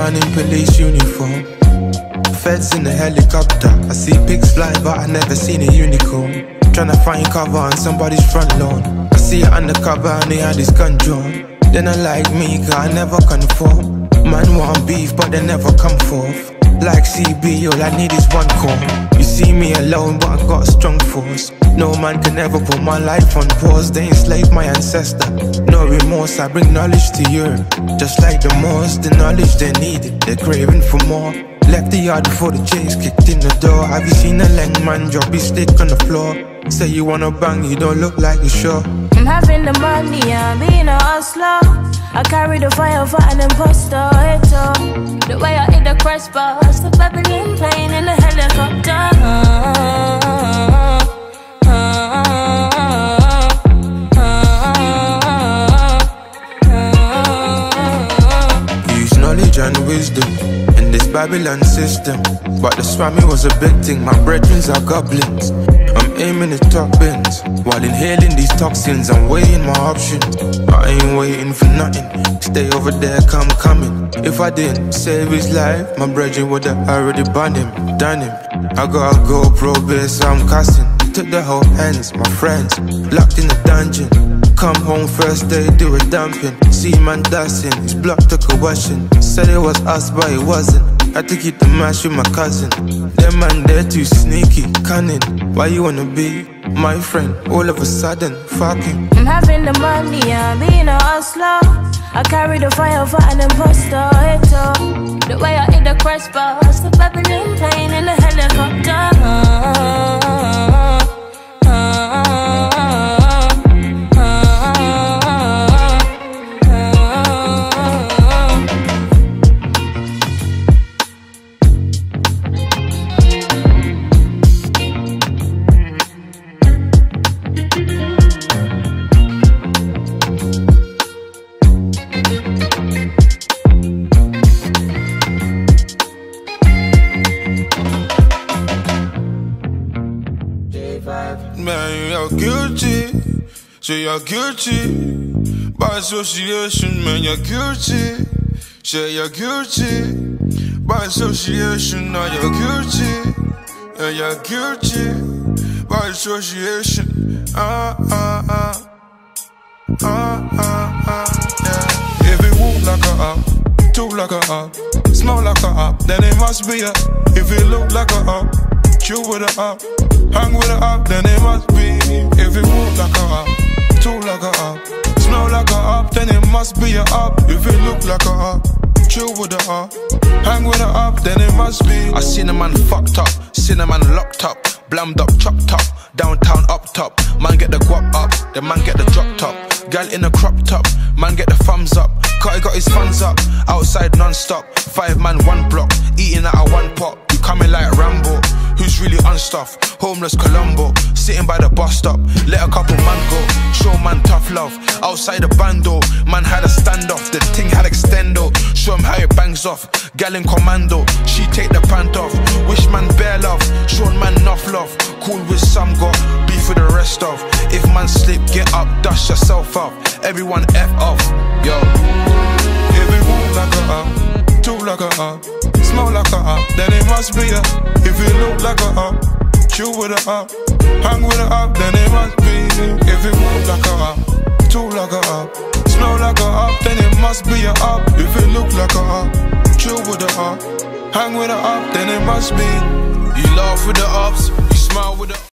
man in police uniform. Feds in a helicopter. I see pigs fly, but I never seen a unicorn. Tryna find cover on somebody's front lawn. I see it undercover and they had his gun drawn. They not like me, cause I never conform. Man want beef, but they never come forth. Like CB, all I need is one call. You see me alone, but I got a strong force. No man can ever put my life on pause. They enslaved my ancestor, no remorse. I bring knowledge to Europe, just like the Moors. The knowledge they needed, they're craving for more. Left the yard before the chase kicked in the door. Have you seen a leng man drop his stick on the floor? Say you wanna bang, you don't look like you sure. I'm having the money, I'm being a hustler. I carry the fire for an imposter. The way I hit the crest bars, the Babylon plane in the helicopter. Use knowledge and wisdom in this Babylon system, but the swami was a big thing. My brethren are goblins. I'm aiming at top ends while inhaling these toxins. I'm weighing my options. I ain't waiting for nothing. Stay over there, come coming. If I didn't save his life, my brethren would have already banned him, done him. I got a GoPro base, so I'm cussing. Took the whole hands, my friends, locked in the dungeon. Come home first day, do a dumping. See man dusting, his block took a washing. Said it was us, but it wasn't. Had to keep the match with my cousin. Them man, they're too sneaky, cunning. Why you wanna be my friend? All of a sudden, fucking. I'm having the money, I'm being a hustler. I carry the fire for an imposter. The way I hit the crest bars, the Babylon plane in the helicopter. Man, you're guilty, say you're guilty. By association, man, you're guilty. Say you're guilty. By association, now you're guilty. Yeah, you're guilty. By association, yeah. If it walk like a up, talk like a up, smell like a up, then it must be a. If it look like a up, chill with a up, hang with a up, then it must be. If it walk like a up, talk like a up, smell like a up, then it must be a up. If it look like a up, chill with a up, hang with a up, then it must be. I seen a man fucked up, seen a man locked up, blammed up, chopped up, downtown up top. Man get the guap up, the man get the drop top. Gal in a crop top, man get the thumbs up. Cutty got his funds up, outside non-stop. 5 man, 1 block, eating out of 1 pot. You coming like Rambo, who's really unstuffed? Homeless Colombo, sitting by the bus stop. Let a couple man go, show man tough love. Outside the bando, man had a standoff. The ting had extendo, show him how it bangs off. Gal in commando, she take the pant off. Wish man bare love, show man enough love. Cool with some, got beef with the rest of. If man slip, get up, dust yourself up. Everyone F off, yo. If it walk like a up, talk like a up, smell like a up, then it must be a. If it look like a up, chill with a up, hang with a up, then it must be. If it walk like a up, talk like a up, smell like a up, then it must be a up. If it look like a up, chill with a up, hang with a up, then it must be. You laugh with the ups, you smile with the